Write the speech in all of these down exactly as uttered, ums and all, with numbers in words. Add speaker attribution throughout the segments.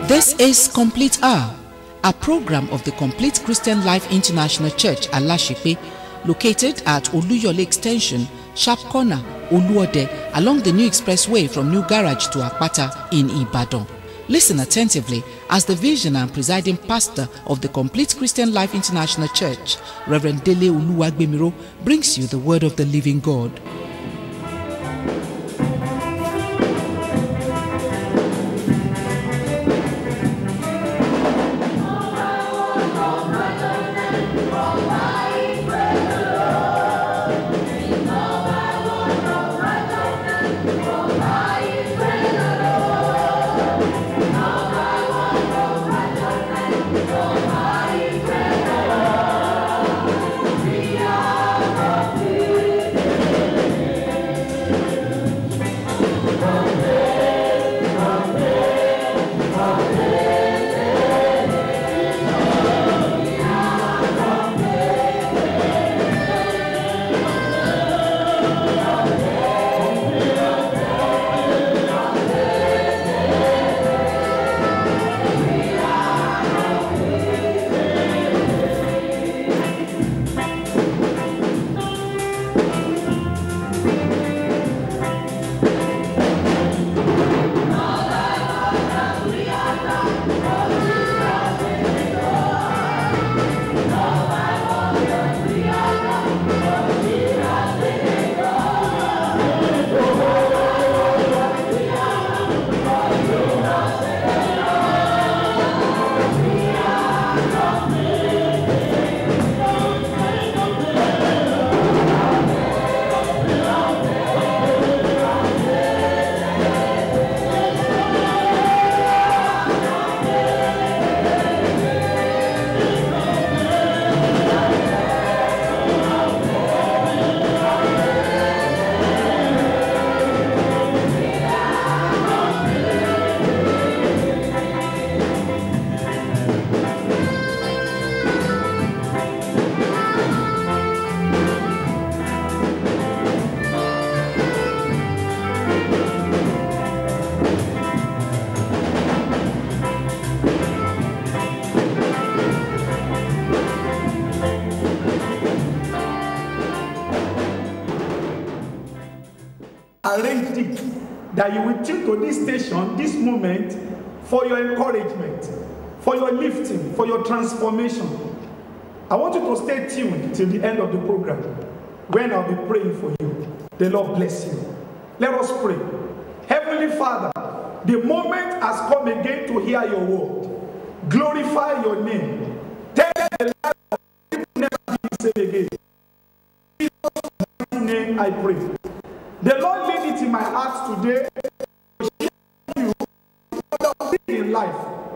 Speaker 1: This is Complete Hour, a program of the Complete Christian Life International Church, Alashipe, located at Oluyole Extension, Sharp Corner, Oluode, along the New Expressway from New Garage to Akpata in Ibadan. Listen attentively as the vision and presiding pastor of the Complete Christian Life International Church, Reverend Dele Oluwagbemiro, brings you the word of the living God.
Speaker 2: Arranged it that you will tune to this station, this moment, for your encouragement, for your lifting, for your transformation. I want you to stay tuned till the end of the program when I'll be praying for you. The Lord bless you. Let us pray. Heavenly Father, the moment has come again to hear your word. Glorify your name. Tell the life of people never be the same again. In Jesus' name I pray. The Lord laid it in my heart today to share with you what we in life.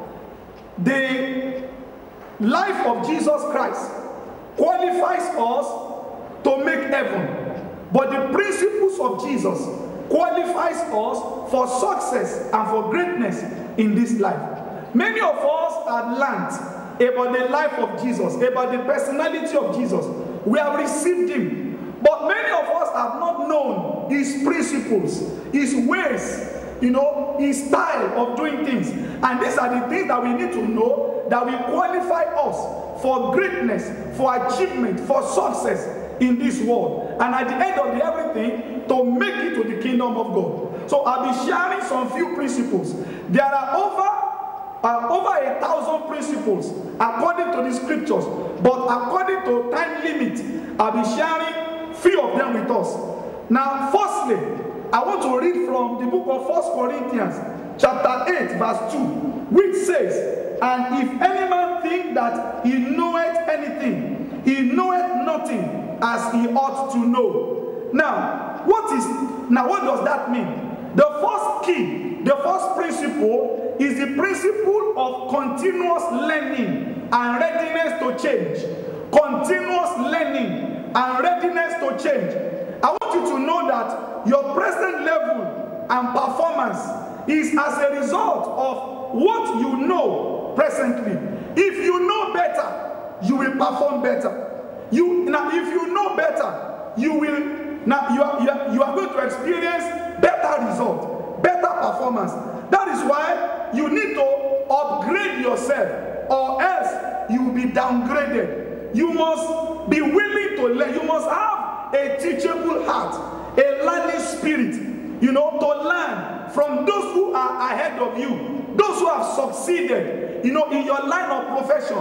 Speaker 2: The life of Jesus Christ qualifies us to make heaven, but the principles of Jesus qualifies us for success and for greatness in this life. Many of us have learned about the life of Jesus, about the personality of Jesus. We have received him. But many of us have not known his principles, his ways, you know, his style of doing things. And these are the things that we need to know that will qualify us for greatness, for achievement, for success in this world. And at the end of the everything, to make it to the kingdom of God. So I'll be sharing some few principles. There are over, uh, over a thousand principles according to the scriptures. But according to time limit, I'll be sharing few of them with us. Now, firstly, I want to read from the book of First Corinthians, chapter eight, verse two, which says, "And if any man think that he knoweth anything, he knoweth nothing as he ought to know." Now, what is now what does that mean? The first key, the first principle is the principle of continuous learning and readiness to change. Continuous learning and readiness to change. I want you to know that your present level and performance is as a result of what you know presently. If you know better, you will perform better. You now, if you know better, you will now you are, you are, you are going to experience better result, better performance. That is why you need to upgrade yourself, or else you will be downgraded. You must be willing to learn. You must have a teachable heart, a learning spirit, you know, to learn from those who are ahead of you, those who have succeeded, you know, in your line of profession.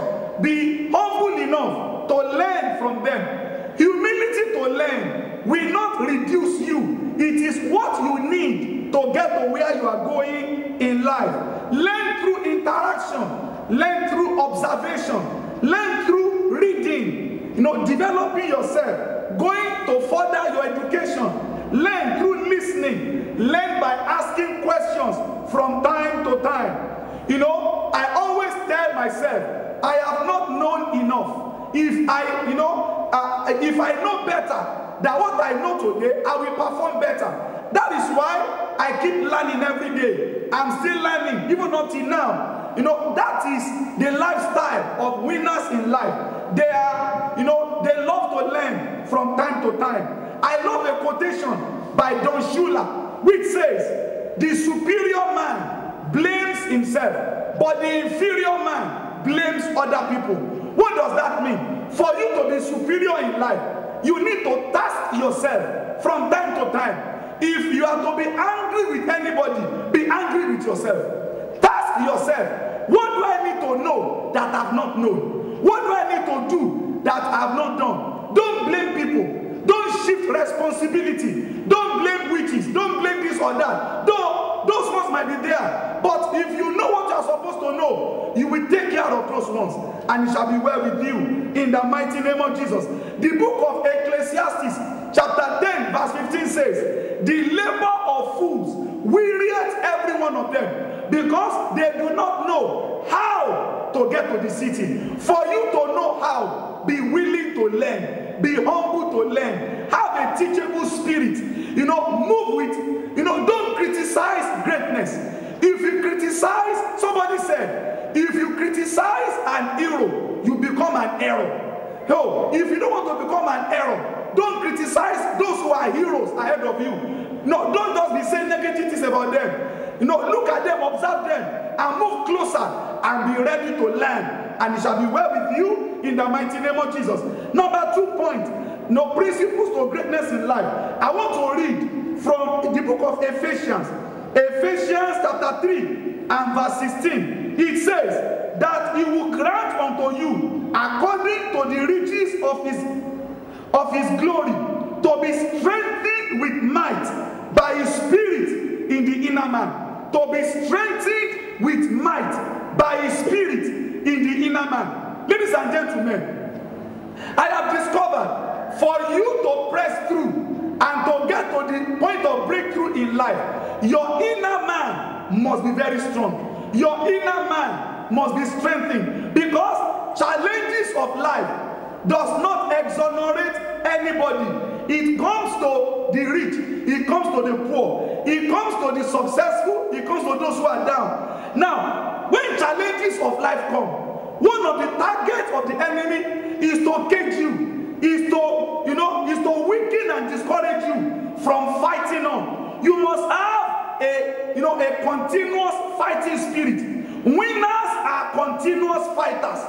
Speaker 2: Be humble enough to learn from them. Humility to learn will not reduce you. It is what you need to get to where you are going in life. Learn through interaction, learn through observation, learn through reading, you know, developing yourself, going to further your education, learn through listening, learn by asking questions from time to time. You know, I always tell myself, I have not known enough. If I, you know, uh, if I know better than what I know today, I will perform better. That is why I keep learning every day. I'm still learning, even until now. You know, that is the lifestyle of winners in life. They are, you know, they love to learn from time to time. I love a quotation by Don Shula, which says, the superior man blames himself, but the inferior man blames other people. What does that mean? For you to be superior in life, you need to task yourself from time to time. If you are to be angry with anybody, be angry with yourself. Task yourself. What do I need to know that I have not known? What do I need to do that I have not done? Don't blame people. Don't shift responsibility. Don't blame witches. Don't blame this or that. Though those ones might be there. But if you know what you are supposed to know, you will take care of those ones. And it shall be well with you in the mighty name of Jesus. The book of Ecclesiastes chapter ten verse fifteen says, the labor of fools wearieth every one of them, because they do not know how to get to the city. For you to know how, be willing to learn, be humble to learn, have a teachable spirit, you know, move with, you know, don't criticize greatness. If you criticize, somebody said, if you criticize an hero, you become an error. No, if you don't want to become an error, don't criticize those who are heroes ahead of you. No, don't just be saying negative things about them. You know, look at them, observe them, and move closer and be ready to learn. And it shall be well with you in the mighty name of Jesus. Number two point, no principles to greatness in life. I want to read from the book of Ephesians. Ephesians chapter three and verse sixteen. It says that he will grant unto you, according to the riches of his of his glory, to be strengthened with might by his spirit in the inner man. To be strengthened with might by his spirit in the inner man. Ladies and gentlemen, I have discovered for you to press through and to get to the point of breakthrough in life, your inner man must be very strong. Your inner man must be strengthened, because challenges of life does not exonerate anybody. It comes to the rich, it comes to the poor, it comes to the successful, it comes to those who are down. Now, when challenges of life come, one of the targets of the enemy is to cage you, is to, you know, is to weaken and discourage you from fighting on. You must have a, you know, a continuous fighting spirit. Winners are continuous fighters.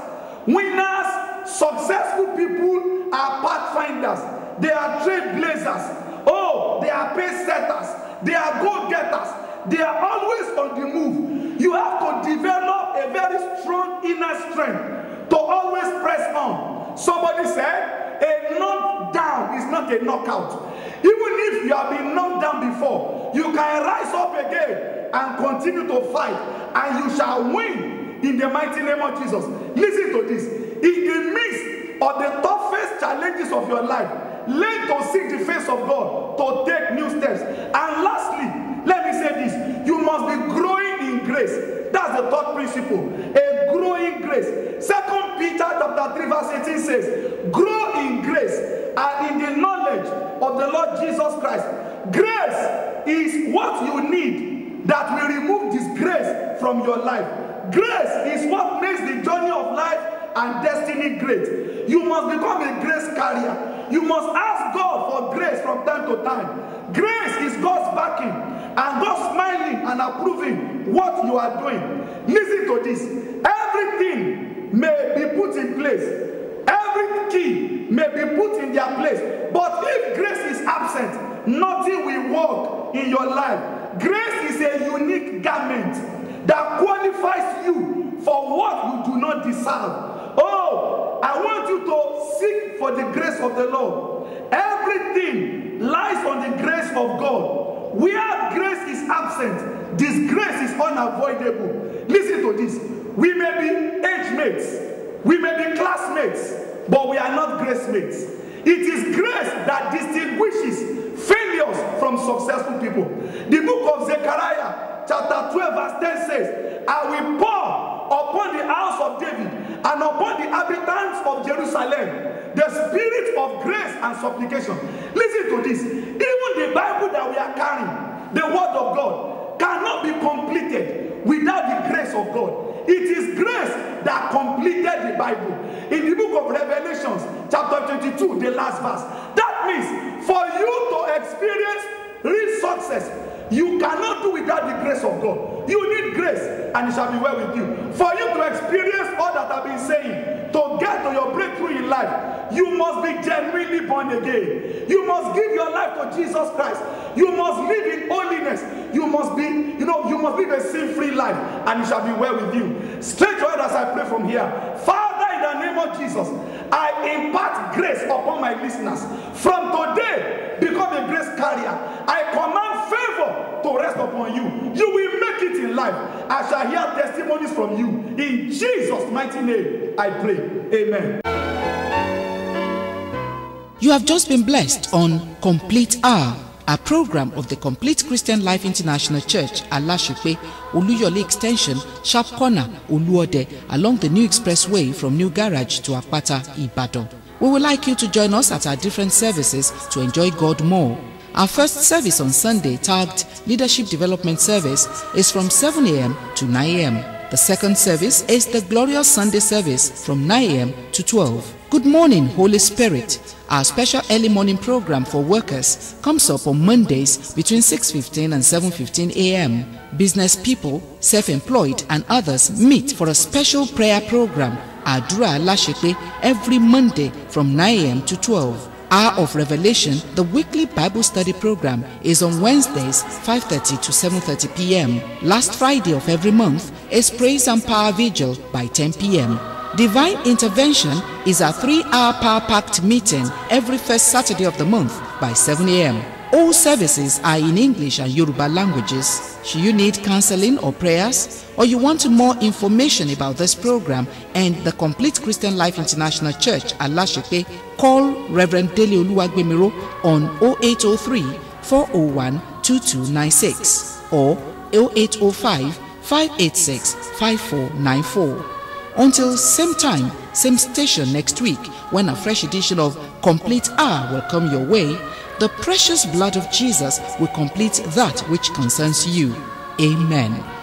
Speaker 2: Winners, successful people are pathfinders. They are trailblazers. Oh, they are pace setters. They are go-getters. They are always on the move. You have to develop a very strong inner strength to always press on. Somebody said, a knockdown is not a knockout. Even if you have been knocked down before, you can rise up again and continue to fight, and you shall win in the mighty name of Jesus. Listen to this. In the midst of the toughest challenges of your life, learn to seek the face of God to take new steps. And lastly, let me say this: you must be growing in grace. That's the third principle, a growing grace. Second Peter chapter three verse eighteen says, grow in grace and in the knowledge of the Lord Jesus Christ. Grace is what you need that will remove disgrace from your life. Grace is what makes the journey of life and destiny great. You must become a grace carrier. You must ask God for grace from time to time. Grace is God's backing and God smiling and approving what you are doing. Listen to this. Everything may be put in place. Every key may be put in their place. But if grace is absent, nothing will work in your life. Grace is a unique garment that qualifies you for what you do not deserve. Oh, I want you to seek for the grace of the Lord. Everything lies on the grace of God. Where grace is absent, disgrace is unavoidable. Listen to this. We may be age mates, we may be classmates, but we are not grace mates. It is grace that distinguishes failures from successful people. The book of Zechariah, chapter twelve, verse ten says, I will pour upon the house of David and upon the inhabitants of Jerusalem the spirit of grace and supplication. Listen to this. Even the Bible that we are carrying, the word of God, cannot be completed without the grace of God. It is grace that completed the Bible. In the book of Revelations, chapter twenty-two, the last verse, that means for you to experience real success, you cannot do without the grace of God. You need grace, and it shall be well with you. For you to experience all that I've been saying, to get to your breakthrough in life, you must be genuinely born again. You must give your life to Jesus Christ. You must live in holiness. You must be, you know, you must live a sin-free life, and it shall be well with you. Straight your head as I pray from here. Father, in the name of Jesus, I impart grace upon my listeners. From today, become a grace carrier. I command favor to rest upon you. You will make it in life. I shall hear testimonies from you. In Jesus' mighty name, I pray. Amen.
Speaker 1: You have just been blessed on Complete Hour, a program of the Complete Christian Life International Church, Alashipe, Oluyole Extension, Sharp Corner, Oluode, along the New Expressway from New Garage to Apata, Ibadan. We would like you to join us at our different services to enjoy God more. Our first service on Sunday, tagged Leadership Development Service, is from seven a m to nine a m The second service is the Glorious Sunday Service from nine a m to twelve. Good morning, Holy Spirit. Our special early morning program for workers comes up on Mondays between six fifteen and seven fifteen a m Business people, self-employed, and others meet for a special prayer program, Adura Alashipe, every Monday from nine a m to twelve. Hour of Revelation, the weekly Bible study program, is on Wednesdays five thirty to seven thirty p m Last Friday of every month is Praise and Power Vigil by ten p m Divine Intervention is a three-hour power-packed meeting every first Saturday of the month by seven a m All services are in English and Yoruba languages. Should you need counseling or prayers, or you want more information about this program and the Complete Christian Life International Church, Alashipe, call Reverend Dele Oluwagbemiro on oh eight oh three, four oh one, two two nine six or oh eight oh five, five eight six, five four nine four. Until same time, same station next week, when a fresh edition of Complete Hour will come your way, the precious blood of Jesus will complete that which concerns you. Amen.